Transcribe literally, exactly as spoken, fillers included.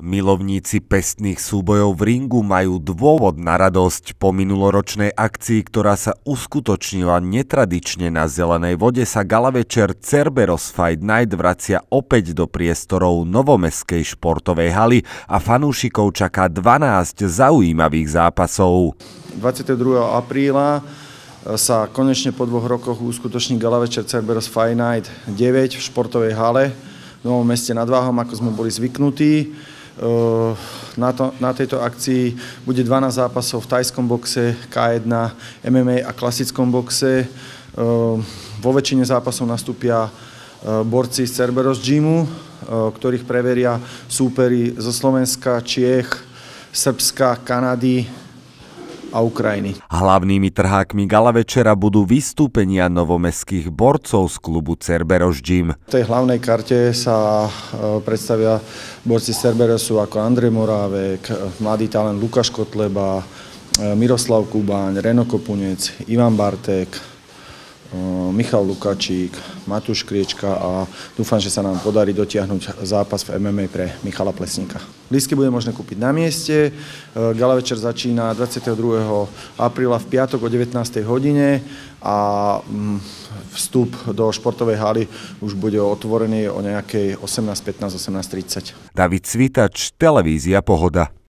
Milovníci pestných súbojov v ringu majú dôvod na radosť. Po minuloročnej akcii, ktorá sa uskutočnila netradične na zelenej vode, sa gala večer Cerberus Fight Night vracia opäť do priestorov novomestskej športovej haly a fanúšikov čaká dvanásť zaujímavých zápasov. dvadsiateho druhého apríla sa konečne po dvoch rokoch uskutoční gala večer Cerberus Fight Night deväť v športovej hale v Novom Meste nad Váhom, ako sme boli zvyknutí. Na, to, na tejto akcii bude dvanásť zápasov v thajskom boxe, ká jeden, em em á a klasickom boxe. Vo väčšine zápasov nastúpia borci z Cerberus Gymu, ktorých preveria súperi zo Slovenska, Čiech, Srbska, Kanady a Ukrajiny. Hlavnými trhákmi gala večera budú vystúpenia novomestských borcov z klubu Cerberus Gym. V tej hlavnej karte sa predstavia borci z Cerberusu ako Andrej Morávek, mladý talent Lukáš Kotleba, Miroslav Kubáň, Reno Kopunec, Ivan Bartek, Michal Lukačík, Matúš Kriečka a dúfam, že sa nám podarí dotiahnuť zápas v em em á pre Michala Plesníka. Lístky bude možné kúpiť na mieste. Gala večer začína dvadsiateho druhého apríla v piatok o devätnástej hodine a vstup do športovej haly už bude otvorený o nejakej osemnásť pätnásť, osemnásť tridsať. David Cvitač, televízia Pohoda.